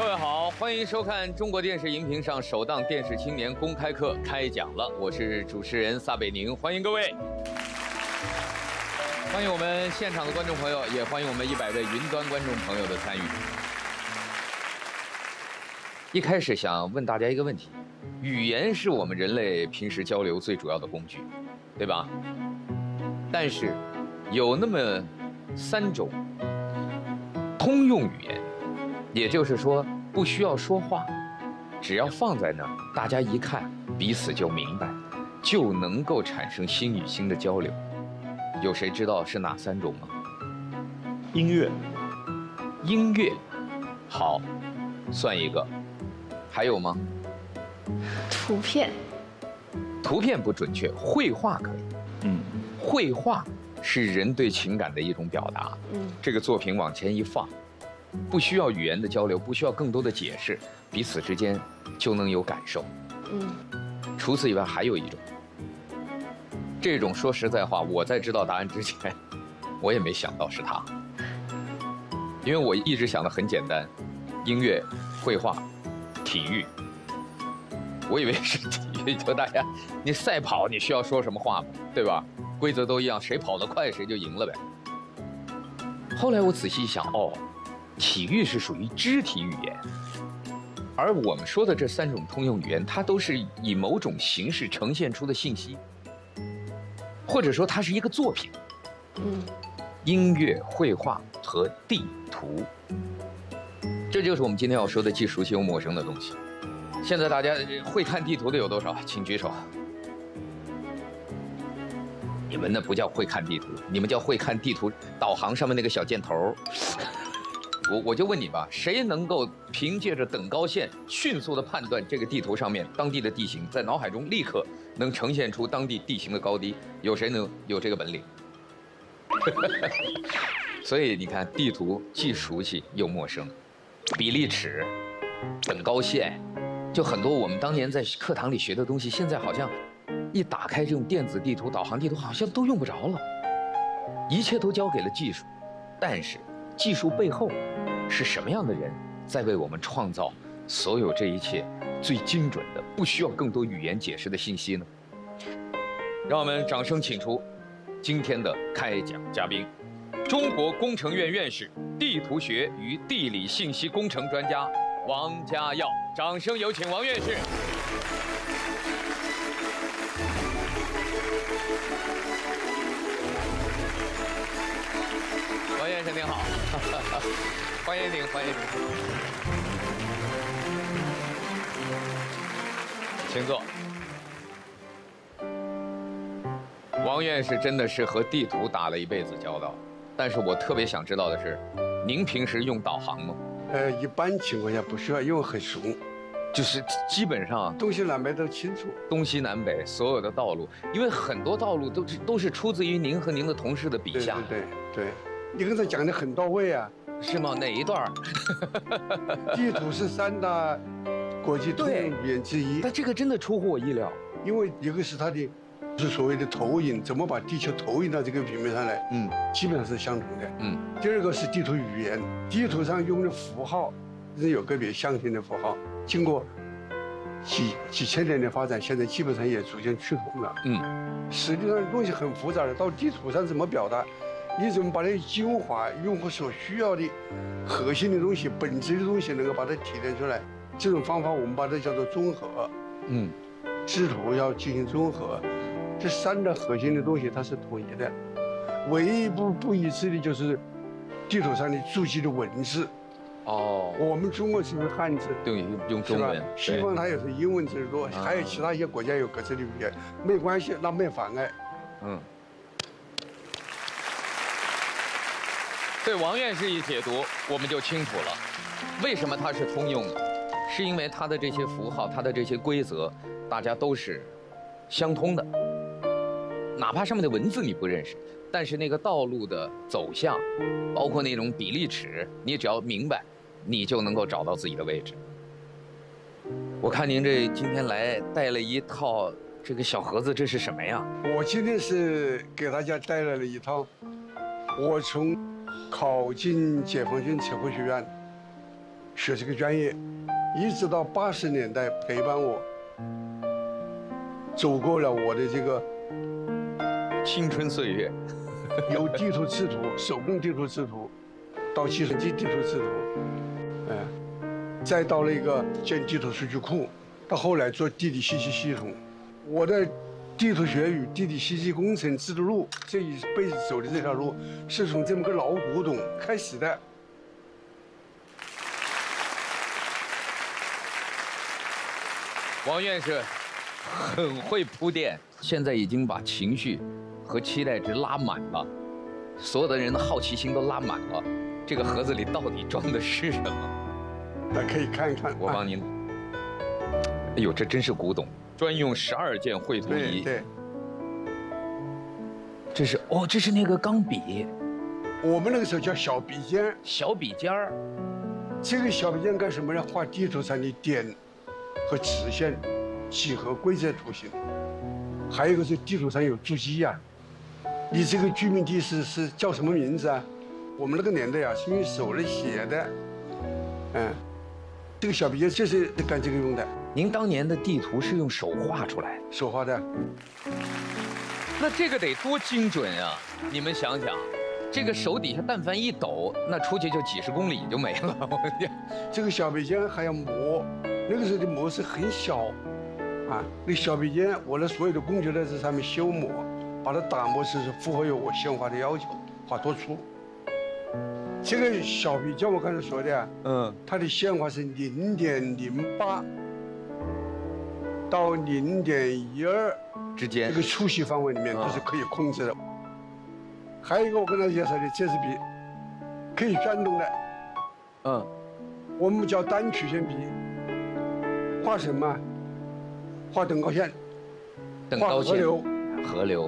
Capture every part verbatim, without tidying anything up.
各位好，欢迎收看中国电视荧屏上首档电视青年公开课开讲了，我是主持人撒贝宁，欢迎各位，欢迎我们现场的观众朋友，也欢迎我们一百位云端观众朋友的参与。一开始想问大家一个问题：语言是我们人类平时交流最主要的工具，对吧？但是有那么三种通用语言。 也就是说，不需要说话，只要放在那儿，大家一看，彼此就明白，就能够产生心与心的交流。有谁知道是哪三种吗？ 音乐， 音乐，好，算一个。还有吗？ 图片， 图片不准确，绘画可以。 嗯， 绘画是人对情感的一种表达。 嗯， 这个作品往前一放。 不需要语言的交流，不需要更多的解释，彼此之间就能有感受。 嗯， 除此以外，还有一种，这种说实在话，我在知道答案之前，我也没想到是它，因为我一直想的很简单，音乐、绘画、体育。我以为是体育，就大家，你赛跑你需要说什么话吗？对吧？规则都一样，谁跑得快谁就赢了呗。后来我仔细一想，哦。 体育是属于肢体语言，而我们说的这三种通用语言，它都是以某种形式呈现出的信息，或者说它是一个作品。 嗯， 音乐、绘画和地图，这就是我们今天要说的既熟悉又陌生的东西。现在大家会看地图的有多少？请举手。你们那不叫会看地图，你们叫会看地图导航上面那个小箭头。 我我就问你吧，谁能够凭借着等高线迅速地判断这个地图上面当地的地形，在脑海中立刻能呈现出当地地形的高低？有谁能有这个本领？所以你看，地图既熟悉又陌生，比例尺、等高线，就很多我们当年在课堂里学的东西，现在好像一打开这种电子地图、导航地图，好像都用不着了，一切都交给了技术，但是。 技术背后是什么样的人在为我们创造所有这一切最精准的、不需要更多语言解释的信息呢？让我们掌声请出今天的开讲嘉宾，中国工程院院士、地图学与地理信息工程专家王家耀。掌声有请王院士。 王院士您好，欢迎您，欢迎您，请坐。王院士真的是和地图打了一辈子交道，但是我特别想知道的是，您平时用导航吗？ 呃，一般情况下不需要，因为很熟， 就是基本上东西南北都清楚。 东西南北所有的道路，因为很多道路都是都是出自于您和您的同事的笔下。 对对对。对 你刚才讲的很到位啊， 是吗？哪一段？ 地图是三大国际通用语言之一。 但这个真的出乎我意料， 因为一个是它的，是所谓的投影，怎么把地球投影到这个平面上来， 嗯， 基本上是相同的。 嗯。 第二个是地图语言，地图上用的符号是有个别象形的符号，经过几几千年的发展，现在基本上也逐渐趋同了。 嗯。 实际上东西很复杂的，到地图上怎么表达？ 你怎么把它精华用户所需要的核心的东西、本质的东西，能够把它提炼出来？这种方法我们把它叫做综合。嗯，制图要进行综合，这三个核心的东西它是统一的，唯一不不一致的就是地图上的注记的文字。哦，我们中国是用汉字， 对，用用中文。 西方它也是英文字多，还有其他一些国家有各自的语言，没关系，那没妨碍。嗯。 对王院士一解读，我们就清楚了，为什么它是通用的，是因为它的这些符号、它的这些规则，大家都是相通的。哪怕上面的文字你不认识，但是那个道路的走向，包括那种比例尺，你只要明白，你就能够找到自己的位置。我看您这今天来带了一套这个小盒子，这是什么呀？ 我今天是给大家带来了一套，我从考进解放军测绘学院， 学这个专业，一直到八十年代陪伴我，走过了我的这个青春岁月， 由地图制图、手工地图制图，到计算机地图制图，哎、呃，再到那个建地图数据库，到后来做地理信息系统。我的地图学与地理信息工程制度路这一辈子走的这条路，是从这么个老古董开始的。 王院士很会铺垫，现在已经把情绪和期待值拉满了，所有的人的好奇心都拉满了。这个盒子里到底装的是什么？ 大家可以看一看。 我帮您。哎呦，这真是古董，专用十二件绘图仪。 对对。 这是哦，这是那个钢笔。 我们那个时候叫小笔尖。 小笔尖儿。 这个小笔尖干什么呢？画地图上的点和直线、几何规则图形。还有一个是地图上有足迹呀、啊，你这个居民地是是叫什么名字啊？我们那个年代啊是用手来写的，嗯，这个小笔尖就是干这个用的。 您当年的地图是用手画出来的？ 手画的。 那这个得多精准啊！你们想想，这个手底下但凡一抖，那出去就几十公里就没了。我跟你讲， 这个小笔尖还要磨，那个时候的磨是很小，啊，那小笔尖我的所有的工具在这上面修磨，把它打磨是符合有我线画的要求，画多粗。这个小笔尖我刚才说的啊，嗯，它的线画是零点零八到零点一二之间， 这个粗细范围里面都是可以控制的。嗯、还有一个我跟大家介绍的，这支笔可以转动的，嗯，我们叫单曲线笔。画什么？画等高线， 等高线， 河流， 河流。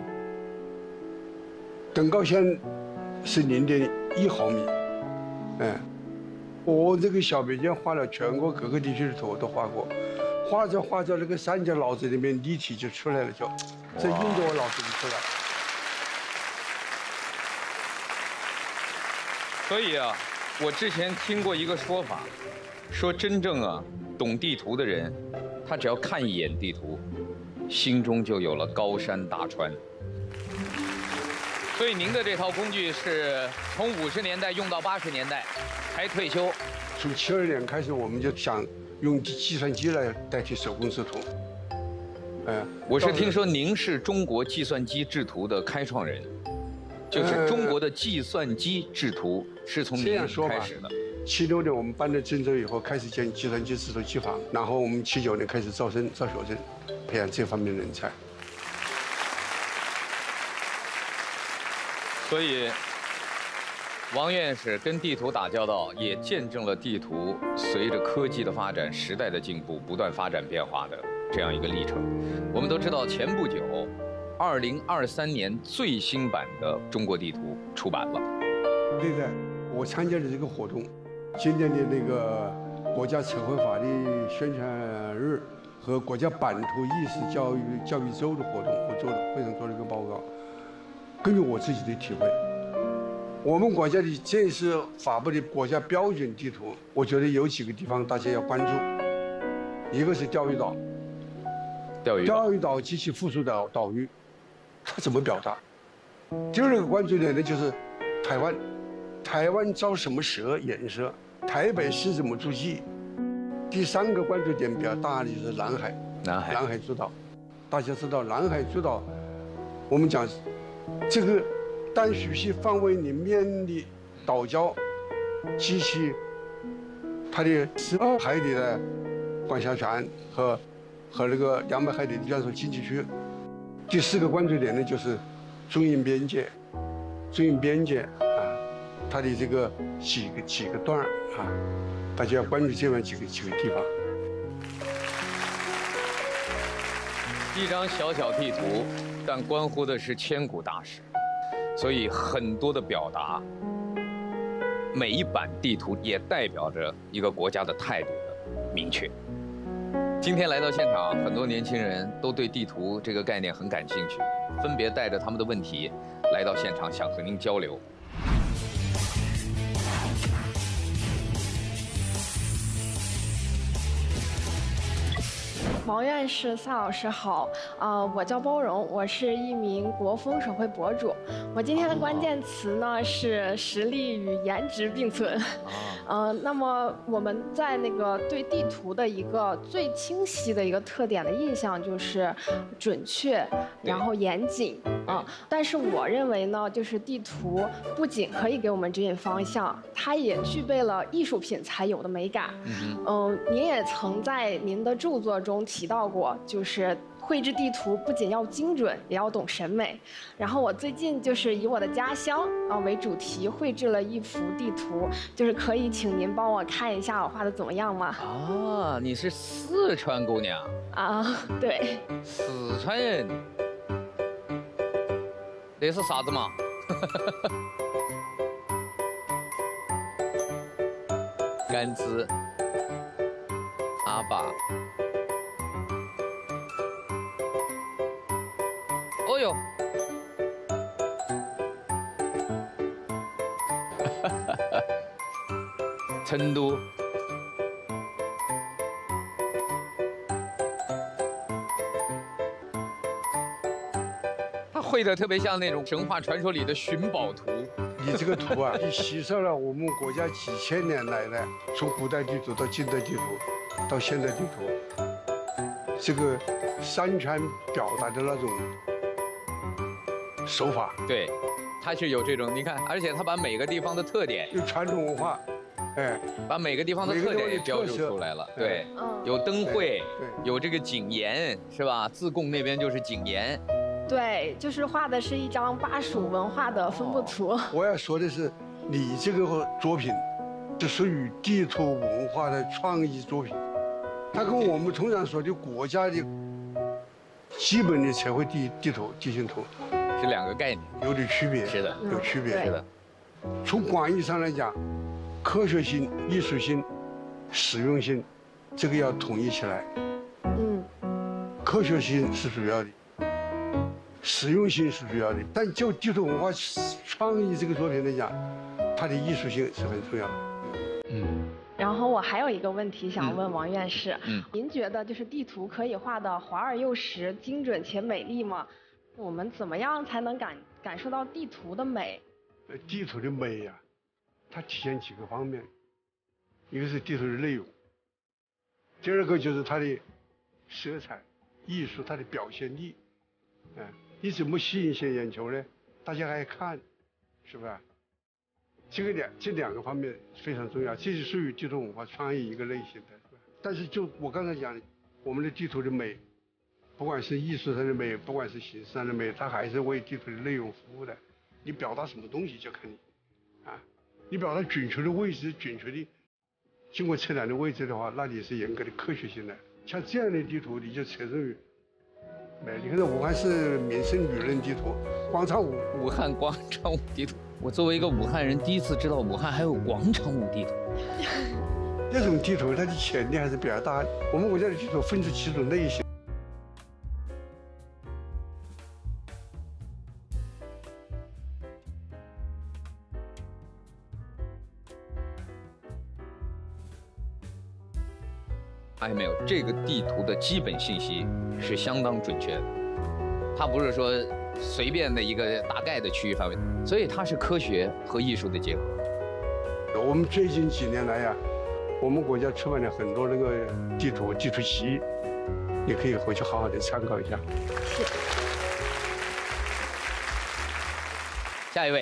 等高线是零点一毫米，嗯，我这个小笔尖画了全国各个地区的图我都画过，画着画着那个三角脑子里面立体就出来了，就这印着我脑子里出来。 所以啊，我之前听过一个说法，说真正啊懂地图的人，他只要看一眼地图，心中就有了高山大川。所以您的这套工具是从五十年代用到八十年代才退休。 从七二年开始，我们就想用计算机来代替手工制图。 呃，我是听说您是中国计算机制图的开创人，就是中国的计算机制图是从您开始的。 七六年我们搬到郑州以后，开始建计算机制图机房，然后我们七九年开始招生招学生，培养这方面的人才。 所以，王院士跟地图打交道，也见证了地图随着科技的发展、时代的进步，不断发展变化的这样一个历程。我们都知道，前不久，二零二三年最新版的中国地图出版了。 对的，我参加了这个活动，今年的那个国家测绘法律宣传日和国家版图意识教育教育周的活动，我做了非常做了一个报告。根据我自己的体会，我们国家的这次发布的国家标准地图，我觉得有几个地方大家要关注。一个是钓鱼岛， 钓鱼岛， 钓鱼岛及其附属岛岛屿，它怎么表达？第二个关注点呢，就是台湾，台湾招什么蛇颜色？台北市怎么注记？第三个关注点比较大的就是南海， 南海， 南海诸岛。大家知道，南海诸岛，我们讲。这个单属系范围里面的岛礁及其它的十二海里的管辖权和和那个两百海里的专属经济区。第四个关注点呢，就是中印边界，中印边界啊，它的这个几个几个段啊，大家要关注这样几个几个地方。 一张小小地图，但关乎的是千古大事，所以很多的表达，每一版地图也代表着一个国家的态度的明确。今天来到现场，很多年轻人都对地图这个概念很感兴趣，分别带着他们的问题来到现场，想和您交流。 王院士、萨老师好，呃，我叫包容，我是一名国风手绘博主。我今天的关键词呢是实力与颜值并存。呃，那么我们在那个对地图的一个最清晰的一个特点的印象就是准确，然后严谨啊、呃。但是我认为呢，就是地图不仅可以给我们指引方向，它也具备了艺术品才有的美感。嗯、呃，您也曾在您的著作中提到过，就是绘制地图不仅要精准，也要懂审美。然后我最近就是以我的家乡啊为主题绘制了一幅地图，就是可以请您帮我看一下我画的怎么样吗？ 啊，你是四川姑娘啊？对， 四川人，那是啥子嘛？甘孜、阿坝。哦哟，成都，他绘的特别像那种神话传说里的寻宝图。 你这个图啊，你吸收了我们国家几千年来的，从古代地图到近代地图，到现代地图，这个山川表达的那种手法。 对，它是有这种，你看，而且它把每个地方的特点， 有传统文化，哎， 把每个地方的特点也标注出来了。对，有灯会，有这个井盐，是吧？自贡那边就是井盐。 对，就是画的是一张巴蜀文化的分布图。 我要说的是，你这个作品是属于地图文化的创意作品，它跟我们通常说的国家的基本的测绘地地图、地形图是两个概念， 有点区别。 是的， 有区别。 是的。 从广义上来讲，科学性、艺术性、实用性，这个要统一起来。嗯。科学性是主要的。实用性是主要的，但就地图文化创意这个作品来讲，它的艺术性是很重要的。 嗯。然后我还有一个问题想问王院士，嗯，您觉得就是地图可以画得华而又实、精准且美丽吗？我们怎么样才能感感受到地图的美？ 呃，地图的美呀、啊，它体现几个方面，一个是地图的内容，第二个就是它的色彩、艺术，它的表现力，嗯。你怎么吸引些眼球呢？大家爱看，是吧？这个两这两个方面非常重要，这是属于地图文化创意一个类型的，是吧？但是就我刚才讲的，我们的地图的美，不管是艺术上的美，不管是形式上的美，它还是为地图的内容服务的。你表达什么东西就看你，啊，你表达准确的位置、准确的经过测量的位置的话，那你是严格的科学性的。像这样的地图，你就侧重于。你看，武汉市民生舆论地图，广场舞， 武汉广场舞地图。我作为一个武汉人，第一次知道武汉还有广场舞地图。 这种地图它的潜力还是比较大的。我们国家的地图分出几种类型。 发现没有，这个地图的基本信息是相当准确的，它不是说随便的一个大概的区域范围，所以它是科学和艺术的结合。 我们最近几年来呀、啊，我们国家出版了很多那个地图、地图集，你可以回去好好的参考一下。 是。 下一位。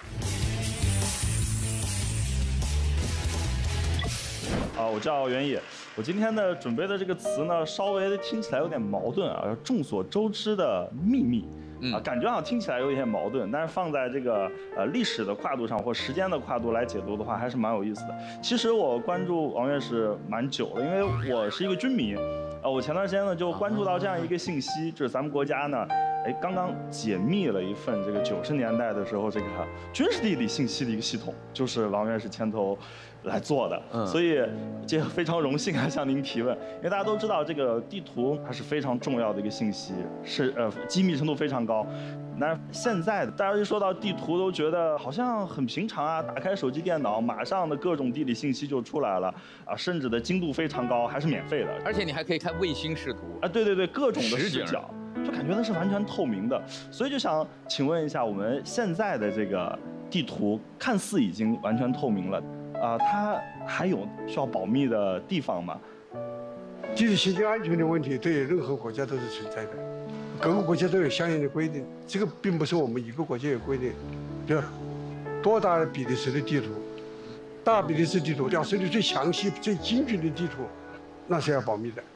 啊，我叫袁野。我今天呢准备的这个词呢，稍微听起来有点矛盾啊，众所周知的秘密。啊，感觉好像听起来有一些矛盾，但是放在这个呃历史的跨度上或时间的跨度来解读的话，还是蛮有意思的。其实我关注王院士蛮久了，因为我是一个军迷，呃，我前段时间呢就关注到这样一个信息，就是咱们国家呢，哎，刚刚解密了一份这个九十年代的时候这个军事地理信息的一个系统，就是王院士牵头来做的，嗯，所以这非常荣幸啊向您提问，因为大家都知道这个地图它是非常重要的一个信息，是呃机密程度非常高。那现在大家一说到地图，都觉得好像很平常啊，打开手机电脑，马上的各种地理信息就出来了啊，甚至的精度非常高，还是免费的， 而且你还可以开看卫星视图啊，对对对，各种的实景视角，就感觉那是完全透明的。所以就想请问一下，我们现在的这个地图看似已经完全透明了，啊、它还有需要保密的地方吗？ 地理信息安全的问题，对任何国家都是存在的，各个国家都有相应的规定。这个并不是我们一个国家有规定，比如多大比利时的地图，大比利时地图表示的最详细、最精准的地图，那是要保密的。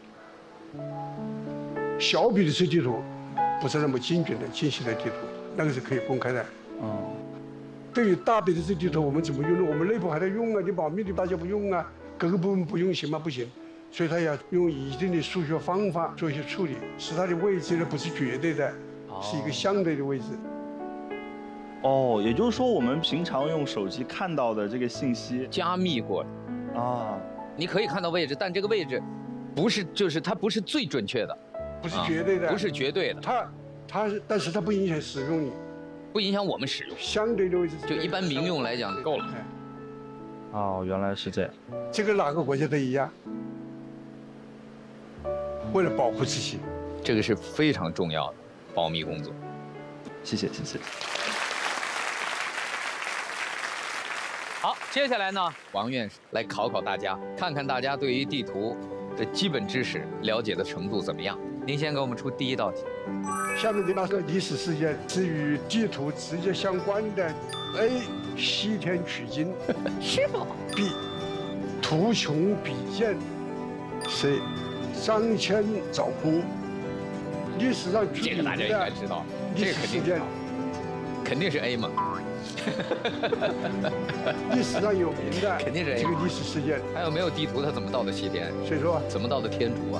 小比利时地图不是那么精准的、清晰的地图，那个是可以公开的。 嗯。 对于大比利时地图，我们怎么用呢？我们内部还在用啊，你保密的大家不用啊，各个部门不用行吗？不行。所以它要用一定的数学方法做一些处理，使它的位置呢不是绝对的，是一个相对的位置。 哦，也就是说，我们平常用手机看到的这个信息加密过的啊， 你可以看到位置，但这个位置不是，就是它不是最准确的， 不是绝对的， 啊、不是绝对的。 它它是，但是它不影响使用你， 不影响我们使用。 相对的位置， 就一般民用来讲够了。 哦，原来是这样。 这个哪个国家都一样。为了保护自己， 这个是非常重要的保密工作。 谢谢，谢谢。 好，接下来呢，王院士来考考大家，看看大家对于地图的基本知识了解的程度怎么样。您先给我们出第一道题。 下面的那个历史事件是与地图直接相关的 ：A. 西天取经， 是否 ？B. 图穷匕见 ，C. 张骞凿空。历史上这个大家应该知道，这个肯定知道，肯定是 A 嘛。 历史上有名的肯定是 A 这个历史事件。 还有没有地图，他怎么到的西天？ 所以说怎么到的天竺啊？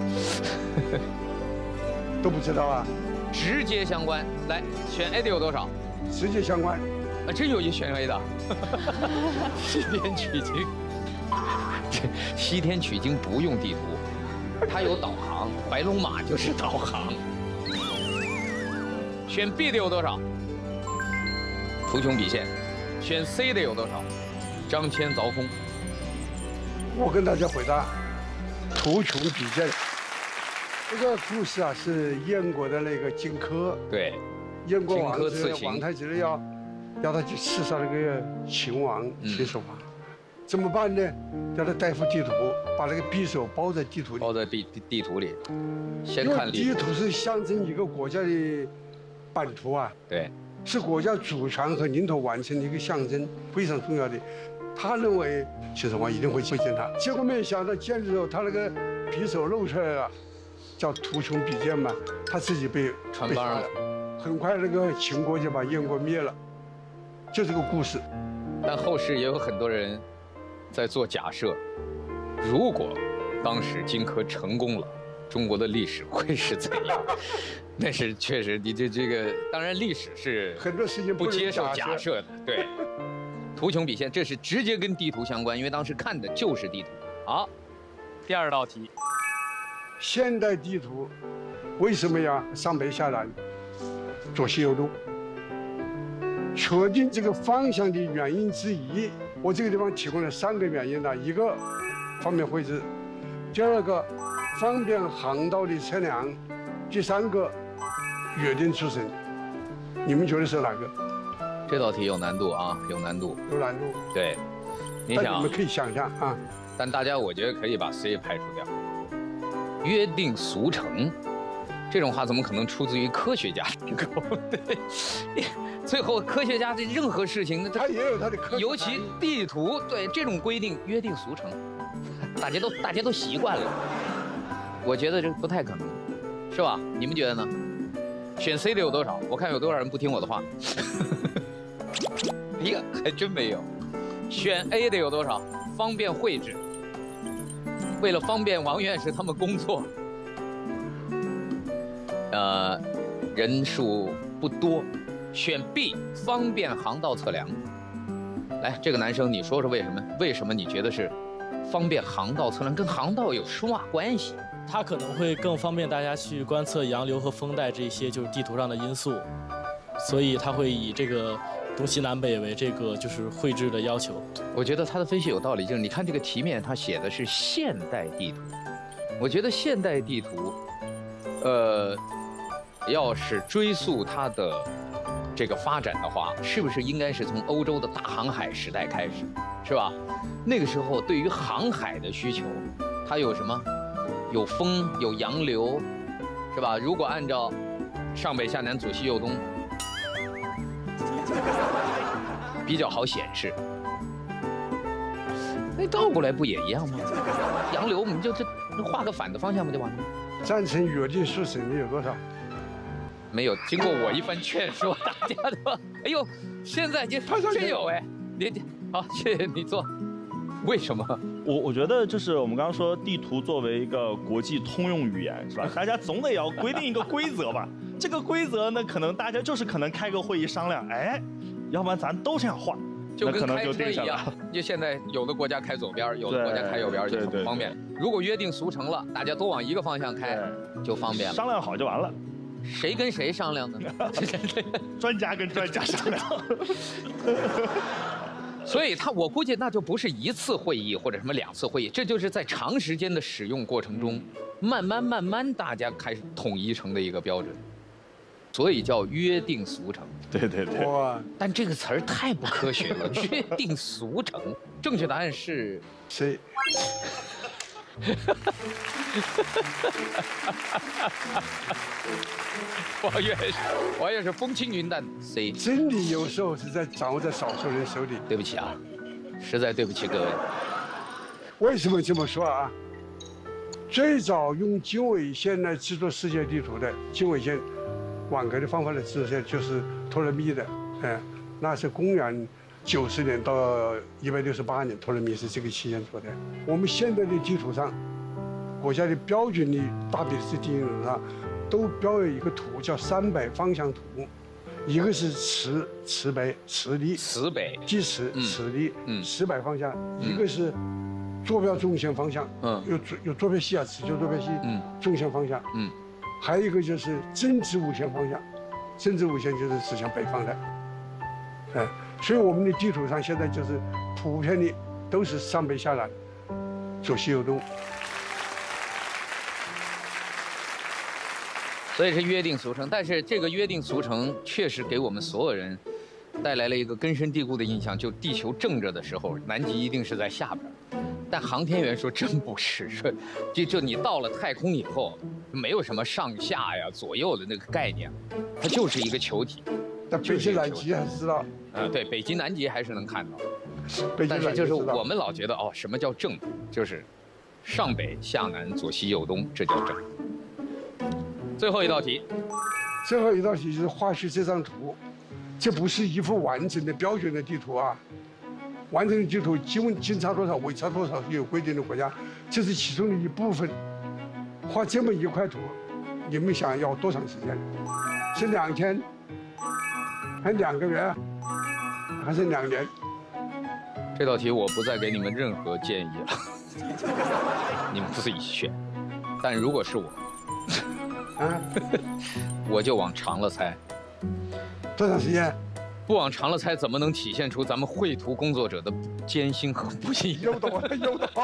都不知道啊。 直接相关，来选 A 的有多少？ 直接相关。 啊，真有一选 A 的。西天取经，这西天取经不用地图，它有导航，白龙马就是导航。选 B 的有多少？图穷匕见。选 C 的有多少？张骞凿空。 我跟大家回答：图穷匕见。这个故事啊，是燕国的那个荆轲。 对。 燕国王刺秦， 王太子要要他去刺杀那个秦王秦始皇，嗯、怎么办呢？叫他带幅地图，把那个匕首包在地图里。 包在地地地图里，先看地图。 地图是象征一个国家的版图啊。 对。 是国家主权和领土完成的一个象征，非常重要的。他认为秦始皇一定会会见他，结果没想到见的时候，他那个匕首露出来了，叫图穷匕见嘛，他自己被穿帮了。 很快那个秦国就把燕国灭了，就这个故事。 但后世也有很多人在做假设，如果当时荆轲成功了，中国的历史会是怎样？那是确实，你这这个当然历史是很多事情不接受假设的，对。图穷匕见，这是直接跟地图相关，因为当时看的就是地图。好，第二道题， 现代地图为什么要上北下南？左西右东，确定这个方向的原因之一，我这个地方提供了三个原因呢：一个方便绘制，第二个方便航道的测量，第三个约定俗成。你们觉得是哪个？ 这道题有难度啊，有难度， 有难度。 对，你想， 但你们可以想象啊。 但大家我觉得可以把 C 排除掉。约定俗成。这种话怎么可能出自于科学家之口？对，最后科学家的任何事情， 他也有他的科学， 尤其地图，对这种规定约定俗成，大家都大家都习惯了。我觉得这不太可能，是吧？你们觉得呢？选 C 的有多少？我看有多少人不听我的话。一个还真没有。选 A 的有多少？方便绘制。为了方便王院士他们工作。呃，人数不多，选 B 方便航道测量。来，这个男生你说说为什么？为什么你觉得是方便航道测量？跟航道有什么关系？ 它可能会更方便大家去观测洋流和风带这些就是地图上的因素，所以它会以这个东西南北为这个就是绘制的要求。 我觉得他的分析有道理，就是你看这个题面，他写的是现代地图。 我觉得现代地图，呃，要是追溯它的这个发展的话，是不是应该是从欧洲的大航海时代开始，是吧？那个时候对于航海的需求，它有什么？有风，有洋流，是吧？如果按照上北下南左西右东，比较好显示。那倒过来不也一样吗？洋流我们就这画个反的方向不就完了吗？ 赞成约定俗成的有多少？ 没有，经过我一番劝说，大家都，哎呦，现在就真有哎，你好，谢谢你做。为什么？ 我我觉得就是我们刚刚说地图作为一个国际通用语言，是吧？大家总得要规定一个规则吧。这个规则呢，可能大家就是可能开个会议商量，哎，要不然咱都这样画。 就跟开车一样，就现在有的国家开左边，有的国家开右边，就很方便。如果约定俗成了，大家都往一个方向开，就方便了。 商量好就完了。 谁跟谁商量呢？ 专家跟专家商量。 所以他，我估计那就不是一次会议或者什么两次会议，这就是在长时间的使用过程中，慢慢慢慢大家开始统一成的一个标准。所以叫约定俗成。 对对对。 哇！ 但这个词儿太不科学了，约定俗成。正确答案是 C。 我也是，我也是风轻云淡 C。 真理有时候是在掌握在少数人手里。 对不起啊，实在对不起各位。 为什么这么说啊？最早用经纬线来制作世界地图的经纬线。网格的方法来制作就是托勒密的，哎，那是公元九十年到一百六十八年，托勒密是这个期间做的。我们现在的地图上，国家的标准的大笔字地图上，都标有一个图叫三百方向图，一个是磁磁北磁力， 磁北计时磁力， 嗯， 磁北方向，一个是坐标纵线方向， 嗯， 有有坐标系啊，磁球坐标系， 嗯， 纵线方向， 嗯。 还有一个就是正直五线方向，正直五线就是指向北方的，哎，所以我们的地图上现在就是普遍的都是上北下南，左西右东， 所以是约定俗成。但是这个约定俗成确实给我们所有人带来了一个根深蒂固的印象，就地球正着的时候，南极一定是在下边。但航天员说真不是，说就就你到了太空以后，没有什么上下呀、左右的那个概念，它就是一个球体。 但北极南极还是知道。 呃，对，北极南极还是能看到。 北极但是就是我们老觉得哦，什么叫正？就是上北下南左西右东，这叫正。最后一道题。 最后一道题就是画出这张图，这不是一幅完整的标准的地图啊。完整的地图经经差多少，纬差多少是有规定的国家，这是其中的一部分。画这么一块图，你们想要多长时间？是两天，还两个月，还是两年？ 这道题我不再给你们任何建议了，你们自己选。但如果是我，啊，我就往长了猜。 多长时间？ 不往长了猜，怎么能体现出咱们绘图工作者的艰辛和不易？ 有懂啊，有懂。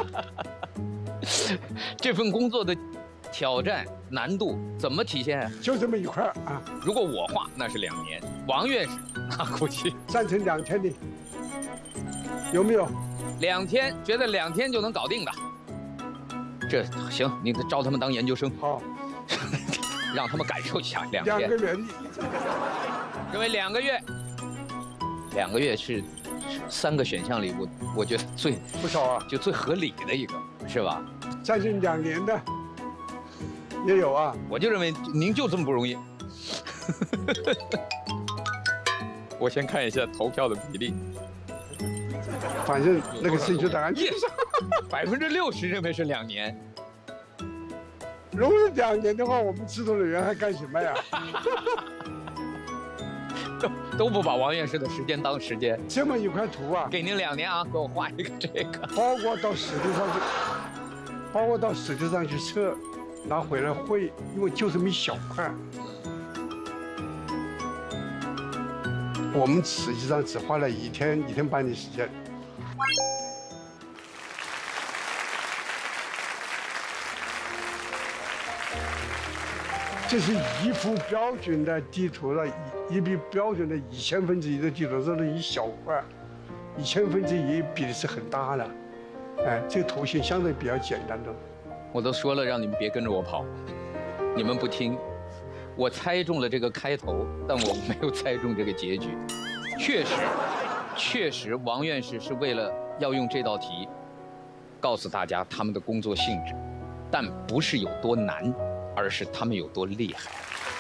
这份工作的挑战难度怎么体现？ 就这么一块啊。 如果我画，那是两年；王院士那估计赞成两天的，有没有？ 两天，觉得两天就能搞定的。这行，你招他们当研究生。 好， 让他们感受一下两天。 两个月。 认为两个月，两个月是三个选项里我我觉得最不少啊， 就最合理的一个，是吧？ 将近两年的也有啊。 我就认为您就这么不容易。我先看一下投票的比例。 反正那个正确答案也是百分之六十认为是两年。 如果是两年的话，我们制作人员还干什么呀？ 都都不把王院士的时间当时间。 这么一块图啊， 给您两年啊，给我画一个这个。 包括到实地上去，包括到实地上去测，拿回来绘，因为就这么一小块。我们实际上只花了一天一天半的时间。 这是一幅标准的地图了，一一笔标准的一千分之一的地图，这是一小块，一千分之一比例是很大的。哎，这个图形相对比较简单的。 我都说了让你们别跟着我跑，你们不听。我猜中了这个开头，但我没有猜中这个结局。确实，确实，王院士是为了要用这道题告诉大家他们的工作性质，但不是有多难，而是他们有多厉害。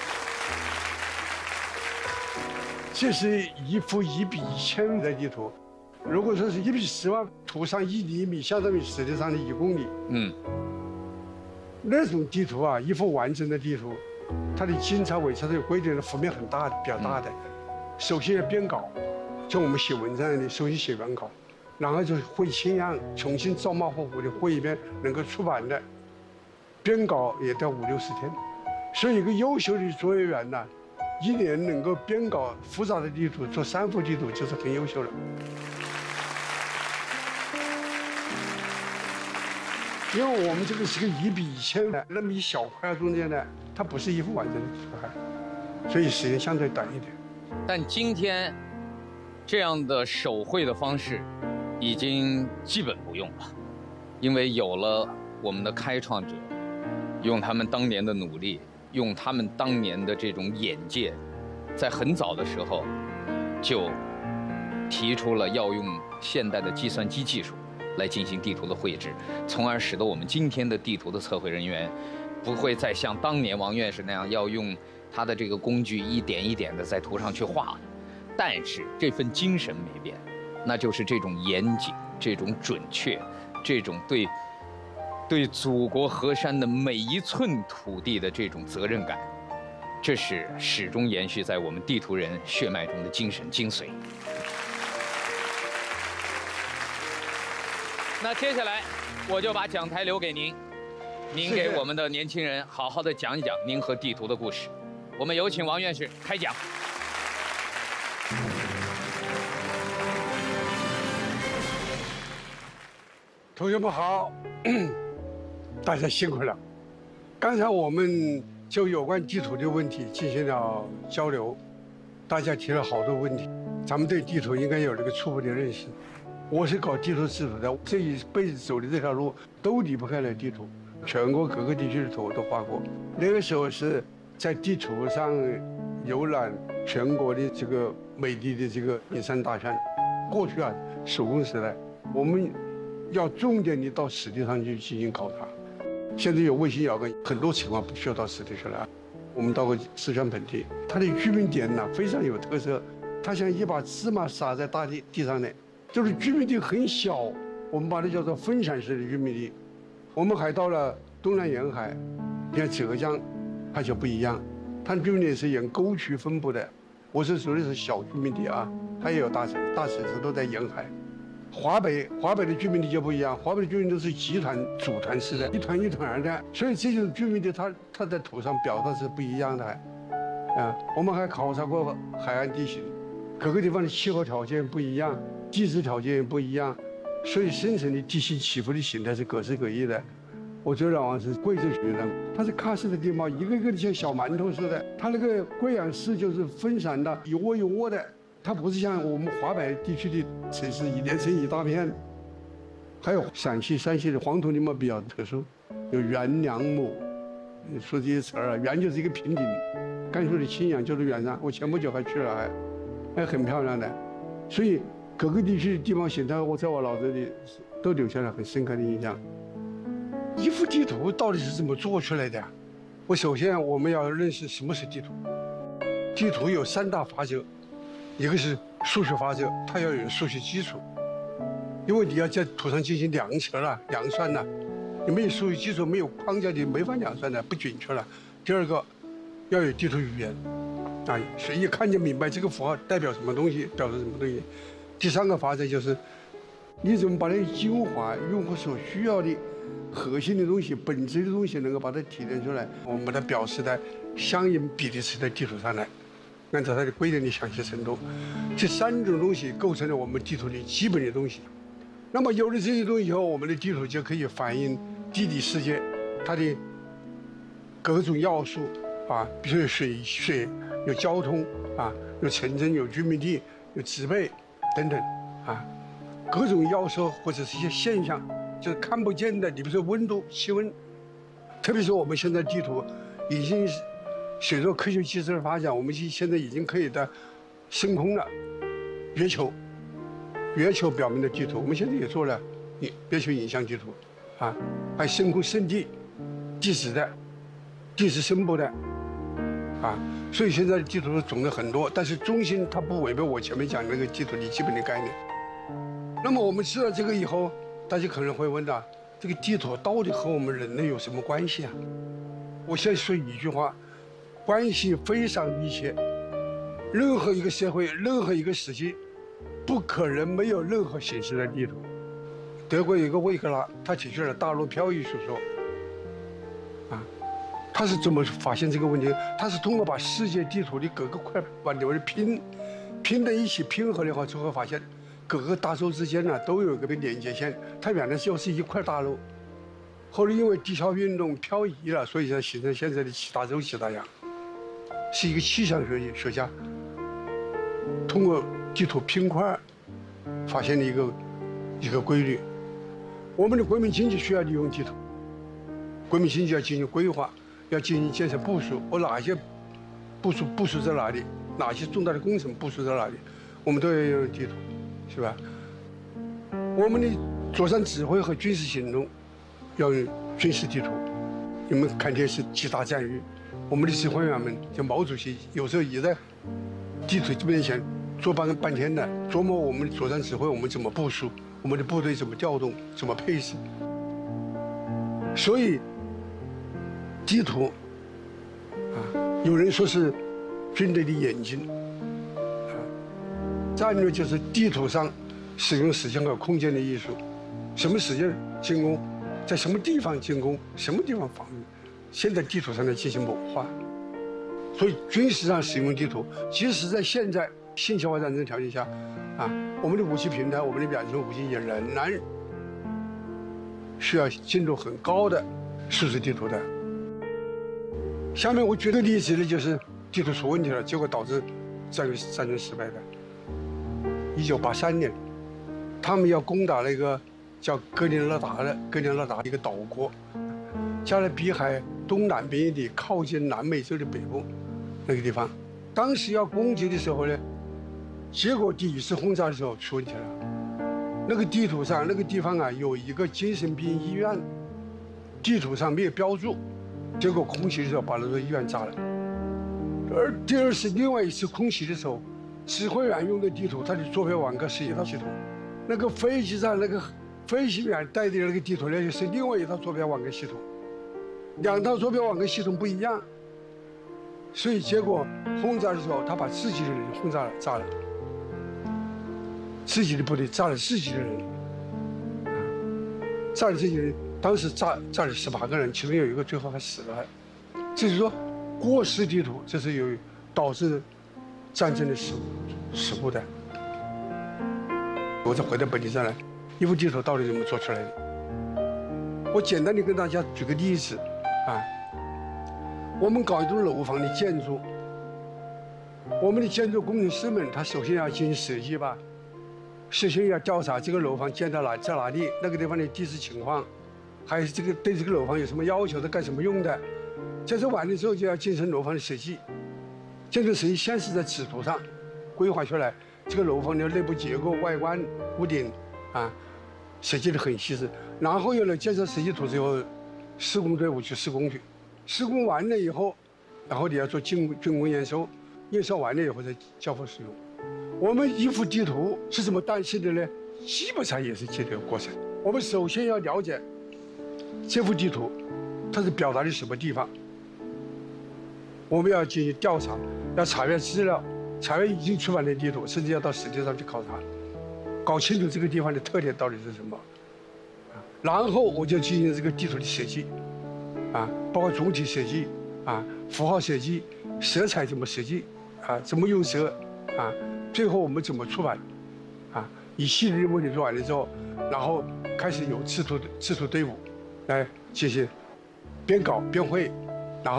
这是一幅一比一千的地图，如果说是一比十万，图上一厘米相当于实际上的一公里。嗯，那种地图啊，一幅完整的地图，它的经查伪查都有规定的，幅面很大的，比较大的。首先要编稿，像我们写文章的，首先写原稿，然后就是绘清样，重新照马画虎的绘一遍，能够出版的。编稿也得五六十天，所以一个优秀的作业员呢，一年能够编稿复杂的地图，做三幅地图就是很优秀了。因为我们这个是个一比一千的，那么一小块中间呢，它不是一幅完整的地图，所以时间相对短一点。 但今天这样的手绘的方式已经基本不用了，因为有了我们的开创者，用他们当年的努力，用他们当年的这种眼界，在很早的时候就提出了要用现代的计算机技术来进行地图的绘制，从而使得我们今天的地图的测绘人员不会再像当年王院士那样要用他的这个工具一点一点的在图上去画，但是这份精神没变，那就是这种严谨、这种准确、这种对对祖国河山的每一寸土地的这种责任感，这是始终延续在我们地图人血脉中的精神精髓。那接下来我就把讲台留给您，您给我们的年轻人好好的讲一讲您和地图的故事。我们有请王院士开讲。 同学们好，大家辛苦了。刚才我们就有关地图的问题进行了交流，大家提了好多问题，咱们对地图应该有了个初步的认识。我是搞地图制图的，这一辈子走的这条路都离不开了地图，全国各个地区的图我都画过。那个时候是在地图上游览全国的这个美丽的这个名山大川。过去啊，手工时代，我们要重点的到实地上去进行考察。现在有卫星遥感，很多情况不需要到实地去了。我们到过四川盆地，它的居民点呢非常有特色，它像一把芝麻撒在大地地上的，就是居民地很小，我们把它叫做分散式的居民地。我们还到了东南沿海，你看浙江，它就不一样，它的居民地是沿沟渠分布的。我是说的是小居民地啊，它也有大城，大城市都在沿海。华北，华北的居民地就不一样，华北的居民都是集团组团式的，一团一团的，所以这种居民地它它在图上表达是不一样的。啊，我们还考察过海岸地形，各个地方的气候条件不一样，地质条件也不一样，所以生成的地形起伏的形态是各式各异的。我最难忘是贵州学生，它是喀斯的地貌，一个个的像小馒头似的，它那个贵阳市就是分散的，一窝一窝的。它不是像我们华北地区的城市一连成一大片，还有陕西、山西的黄土地貌比较特殊，有原梁木，说这些词儿啊，原就是一个平顶，甘肃的青阳就是原上，我前不久还去了，还还很漂亮的，所以各个地区的地貌形态，我在我脑子里都留下了很深刻的印象。一幅地图到底是怎么做出来的？我首先我们要认识什么是地图，地图有三大法则。一个是数学法则，它要有数学基础，因为你要在图上进行量测了、量算了，你没有数学基础、没有框架，你没法量算的，不准确了。第二个，要有地图语言，啊，所以看见明白这个符号代表什么东西，表示什么东西。第三个法则就是，你怎么把那个精华、用户所需要的核心的东西、本质的东西，能够把它提炼出来，我们把它表示在相应比例尺的地图上来。按照它的规定的详细程度，这三种东西构成了我们地图的基本的东西。那么有了这些东西以后，我们的地图就可以反映地理世界它的各种要素， 啊，比如说有水水，有交通啊，有城镇，有居民地，有植被等等啊，各种要素或者是一些现象，就是看不见的。你比如说温度、气温，特别是我们现在地图已经随着科学技术的发展，我们现在已经可以的升空了，月球，月球表面的地图，我们现在也做了月球影像地图，啊，还有深空深地、地质的、地质深部的，啊，所以现在的地图种类很多，但是中心它不违背我前面讲的那个地图里基本的概念。那么我们知道这个以后，大家可能会问到，这个地图到底和我们人类有什么关系啊？我先说一句话，关系非常密切。任何一个社会，任何一个时期，不可能没有任何形式的地图。德国有一个魏格拉，他提出了大陆漂移学说。啊，他是怎么发现这个问题？他是通过把世界地图的各个块往里面拼，拼在一起拼合的话，最后发现各个大洲之间呢都有一个连接线。它原来就是一块大陆，后来因为地壳运动漂移了，所以才形成现在的七大洲、七大洋。是一个气象学学家通过地图拼块发现了一个一个规律。我们的国民经济需要利用地图，国民经济要进行规划，要进行建设部署。我哪些部署部署在哪里，哪些重大的工程部署在哪里，我们都要用地图，是吧？我们的作战指挥和军事行动要用军事地图。你们看电视几大战役，我们的指挥员们，像毛主席，有时候也在地图面前坐半半天的琢磨我们的作战指挥，我们怎么部署，我们的部队怎么调动，怎么配置。所以，地图啊，有人说是军队的眼睛，啊，战略就是地图上使用时间和空间的艺术，什么时间进攻，在什么地方进攻，什么地方防御，先在地图上来进行谋划。所以军事上使用地图，即使在现在信息化战争条件下，啊，我们的武器平台，我们的远程武器也仍然需要精度很高的数字地图的。下面我举个例子呢，就是地图出问题了，结果导致战战争失败的。一九八三年，他们要攻打那个叫格林勒达的格林勒达的一个岛国，加勒比海东南边的靠近南美洲的北部那个地方。当时要攻击的时候呢，结果第一次轰炸的时候出问题了。那个地图上那个地方啊有一个精神病医院，地图上没有标注，结果空袭的时候把那个医院炸了。而第二次另外一次空袭的时候，指挥员用的地图，它的坐标网格是一套系统，那个飞机上那个飞行员带的那个地图呢，是另外一套坐标网格系统，两套坐标网格系统不一样，所以结果轰炸的时候，他把自己的人轰炸了，炸了，自己的部队炸了自己的人，炸了自己的人，当时炸炸了十八个人，其中有一个最后还死了，就是说过失地图，这是有导致战争的失误失误的。我再回到本题上来，一幅地图到底怎么做出来的？我简单的跟大家举个例子啊，我们搞一栋楼房的建筑，我们的建筑工程师们，他首先要进行设计吧，首先要调查这个楼房建在哪，在哪里，那个地方的地质情况，还有这个对这个楼房有什么要求，它干什么用的。建设完了之后，就要进行楼房的设计。建筑设计先是在纸图上规划出来，这个楼房的内部结构、外观、屋顶啊，设计得很细致。然后有了建设设计图之后，施工队伍去施工去，施工完了以后，然后你要做竣竣工验收，验收完了以后再交付使用。我们一幅地图是怎么诞生的呢？基本上也是这个过程。我们首先要了解这幅地图它是表达的什么地方，我们要进行调查，要查阅资料，查阅已经出版的地图，甚至要到实地上去考察，搞清楚这个地方的特点到底是什么。然后我就进行这个地图的设计，啊，包括主体设计，啊，符号设计，色彩怎么设计，啊，怎么用色，啊，最后我们怎么出版，啊，一系列的问题做完了之后，然后开始有制图制图队伍来进行编稿编绘，然后呢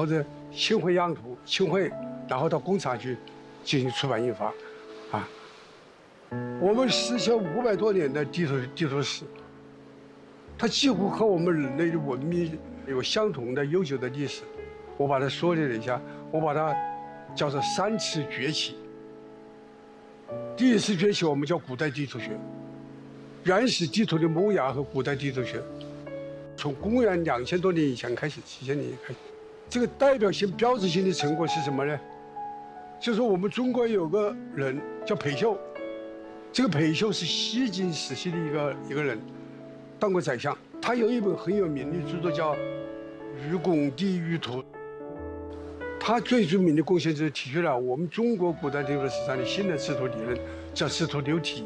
亲绘样图，亲绘，然后到工厂去进行出版印发，啊。我们实现五百多年的地图地图史，它几乎和我们人类的文明有相同的悠久的历史。我把它梳理了一下，我把它叫做三次崛起。第一次崛起我们叫古代地图学，原始地图的萌芽和古代地图学，从公元两千多年以前开始，几千年开始。这个代表性、标志性的成果是什么呢？就是我们中国有个人叫裴秀，这个裴秀是西晋时期的一个一个人，当过宰相。他有一本很有名的著作叫《愚公地狱图》。他最著名的贡献就是提出了我们中国古代地图史上的新的制图理论，叫制图流体。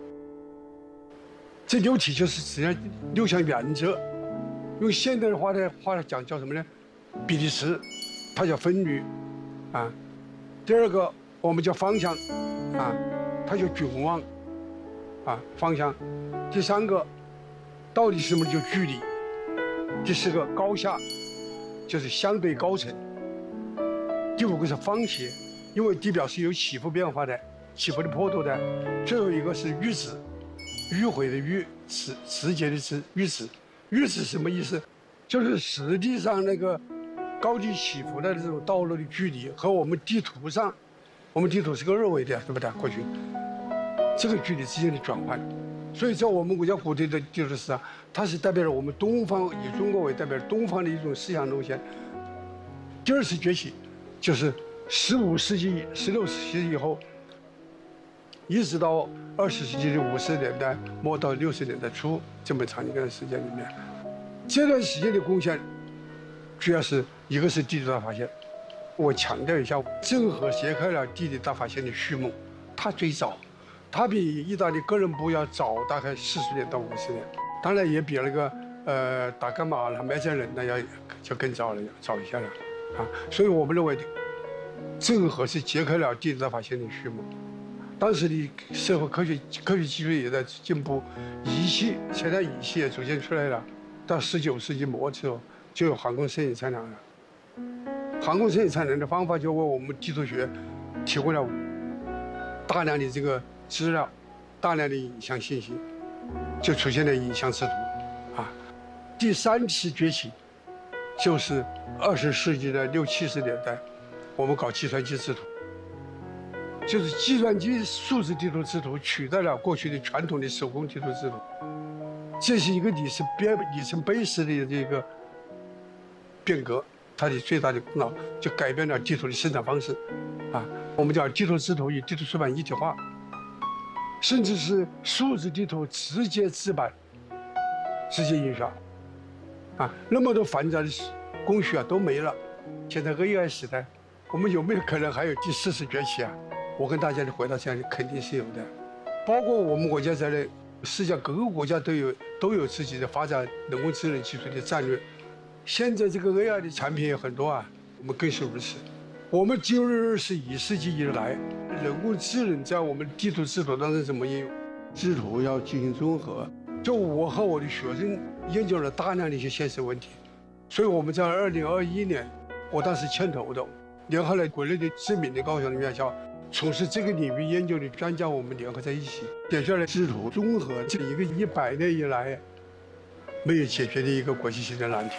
这流体就是实际上六项原则，用现代的话的话讲叫什么呢？比例尺，它叫分率，啊。第二个我们叫方向，啊，它叫均望，啊方向。第三个到底什么叫距离？第四个高下，就是相对高层。第五个是方斜，因为地表是有起伏变化的，起伏的坡度的。最后一个是迂直，迂回的迂，直直接的直，迂直。迂直什么意思？就是实际上那个高低起伏的这种道路的距离和我们地图上，我们地图是个二维的，对不对？过去这个距离之间的转换。所以在我们国家古代的地图史上，它是代表了我们东方，以中国为代表东方的一种思想路线。第二次崛起就是十五世纪、十六世纪以后，一直到二十世纪的五十年代末到六十年代初这么长一段时间里面，这段时间的贡献，主要是一个是地理大发现。我强调一下，郑和揭开了地理大发现的序幕，他最早，他比意大利哥伦布要早大概四十年到五十年，当然也比那个呃达伽马了、麦哲伦那要就更早了，早一些了。啊，所以我们认为，郑和是揭开了地理大发现的序幕。当时的社会科学科学技术也在进步，仪器测量仪器也逐渐出来了。到十九世纪末的时候，就有航空摄影测量了。航空摄影测量的方法就为我们地图学提供了大量的这个资料，大量的影像信息，就出现了影像制图。啊，第三次崛起。就是二十世纪的六七十年代，我们搞计算机制图，就是计算机数字地图制图取代了过去的传统的手工地图制图，这是一个里程碑里程碑式的这个变革，它的最大的功劳就改变了地图的生产方式，啊，我们叫地图制图与地图出版一体化，甚至是数字地图直接制版，直接印刷。啊，那么多繁杂的工序啊都没了。现在 A I 时代，我们有没有可能还有第四次崛起啊？我跟大家的回答相信肯定是有的。包括我们国家在内，世界各个国家都有都有自己的发展人工智能技术的战略。现在这个 A I 的产品也很多啊，我们更是如此。我们进入二十一世纪以来，人工智能在我们地图制图当中怎么应用？制图要进行综合。就我和我的学生研究了大量的一些现实问题，所以我们在二零二一年，我当时牵头的，联合了国内的知名的高校的院校，从事这个领域研究的专家，我们联合在一起，解决了制图综合这一个一百年以来没有解决的一个国际性的难题。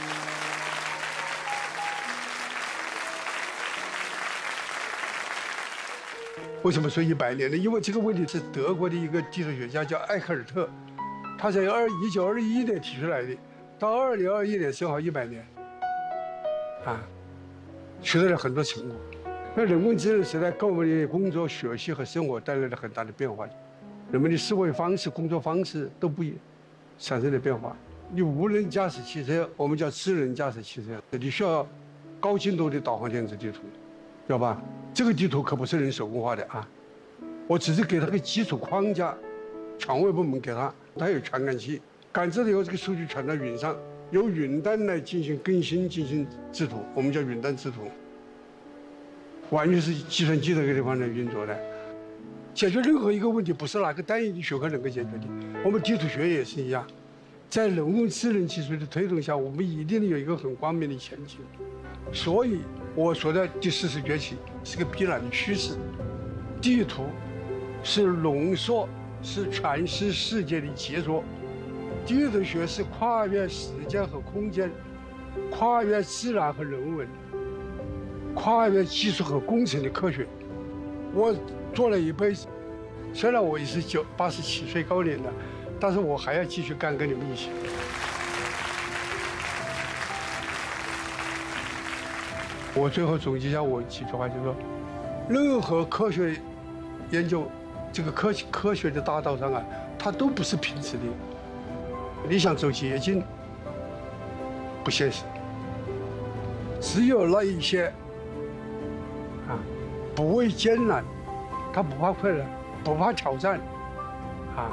为什么说一百年呢？因为这个问题是德国的一个地图学家叫艾克尔特。他在二一九二一年提出来的，到二零二一年正好一百年，啊，取得了很多成果。那人工智能时代给我们的工作、学习和生活带来了很大的变化，人们的思维方式、工作方式都不一，产生了变化。你无人驾驶汽车，我们叫智能驾驶汽车，你需要高精度的导航电子地图，知道吧？这个地图可不是人手工画的啊，我只是给它个基础框架，权威部门给他。它有传感器，感知了以后，这个数据传到云上，由云端来进行更新、进行制图，我们叫云端制图。完全是计算机这个地方来运作的。解决任何一个问题，不是哪个单一的学科能够解决的。我们地图学也是一样， 在人工智能技术的推动下，我们一定有一个很光明的前景。所以我说的第四次崛起是个必然的趋势。地图是浓缩，是诠释世界的杰作。地图学是跨越时间和空间，跨越自然和人文，跨越技术和工程的科学。我做了一辈子，虽然我也是九八十七岁高龄了，但是我还要继续干，跟你们一起。我最后总结一下我几句话，就是说，任何科学研究，这个科科学的大道上啊，它都不是平直的。你想走捷径，不现实。只有那一些啊，不畏艰难，他不怕困难，不怕挑战，啊，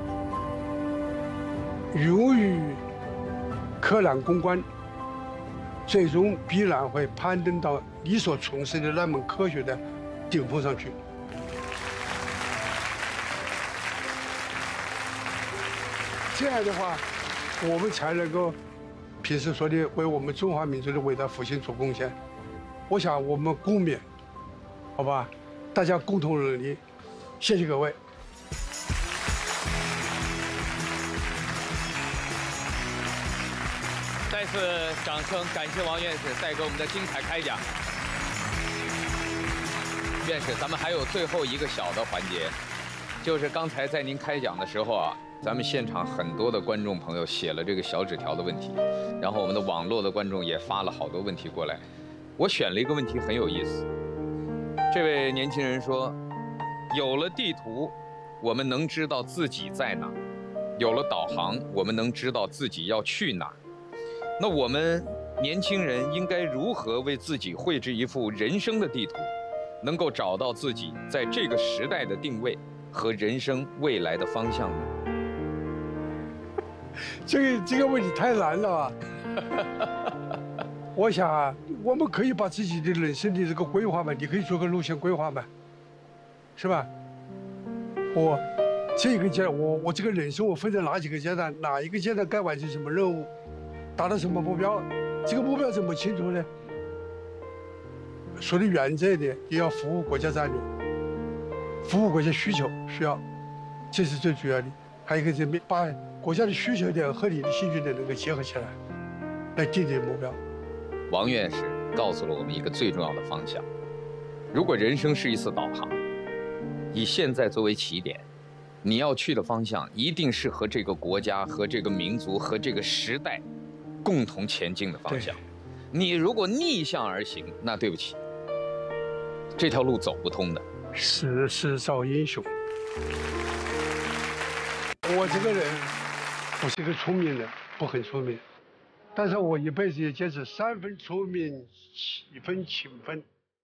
勇于克难攻关，最终必然会攀登到你所从事的那门科学的顶峰上去。这样的话，我们才能够平时说的为我们中华民族的伟大复兴做贡献。我想我们共勉，好吧？大家共同努力，谢谢各位。 再次掌声，感谢王院士带给我们的精彩开讲。院士，咱们还有最后一个小的环节，就是刚才在您开讲的时候啊，咱们现场很多的观众朋友写了这个小纸条的问题，然后我们的网络的观众也发了好多问题过来。我选了一个问题很有意思，这位年轻人说，有了地图，我们能知道自己在哪；有了导航，我们能知道自己要去哪儿。那我们年轻人应该如何为自己绘制一幅人生的地图，能够找到自己在这个时代的定位和人生未来的方向呢？ 这个这个问题太难了啊！我想啊，我们可以把自己的人生的这个规划嘛，你可以做个路线规划嘛，是吧？我这个阶段，我我这个人生我分成哪几个阶段，哪一个阶段该完成什么任务，达到什么目标，这个目标怎么清楚呢？说的远这一点，也要服务国家战略，服务国家需求需要，这是最主要的。还有一个是把国家的需求点和你的兴趣点能够结合起来，来定定目标。 王院士告诉了我们一个最重要的方向：如果人生是一次导航，以现在作为起点，你要去的方向一定是和这个国家、和这个民族、和这个时代共同前进的方向。你如果逆向而行，那对不起，这条路走不通的。 时势造英雄。我这个人不是一个聪明人，不很聪明，但是我一辈子也坚持三分聪明，七分勤奋。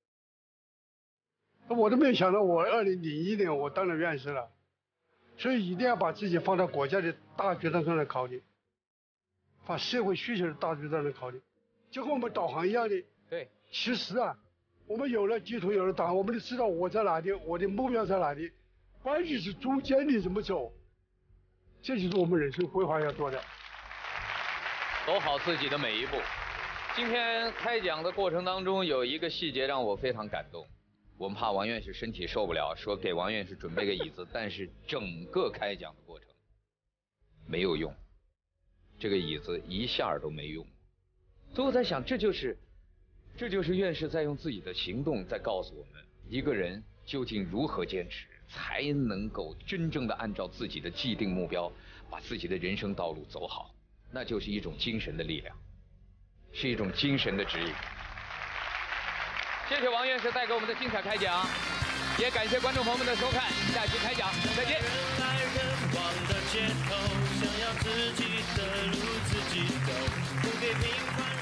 我都没有想到，我二零零一年我当了院士了，所以一定要把自己放到国家的大局当中来考虑，把社会需求的大局当中来考虑，就和我们导航一样的。 对， 其实啊，我们有了地图，有了导航，我们就知道我在哪里，我的目标在哪里，关键是中间你怎么走。这就是我们人生规划要做的， 走好自己的每一步。今天开讲的过程当中，有一个细节让我非常感动。我们怕王院士身体受不了，说给王院士准备个椅子，但是整个开讲的过程没有用，这个椅子一下都没用。所以我在想，这就是这就是院士在用自己的行动在告诉我们，一个人究竟如何坚持，才能够真正的按照自己的既定目标，把自己的人生道路走好，那就是一种精神的力量，是一种精神的指引。谢谢王院士带给我们的精彩开讲，也感谢观众朋友们的收看，下期开讲再见。人来人往的街头，想要自己的路自己走，不给平凡。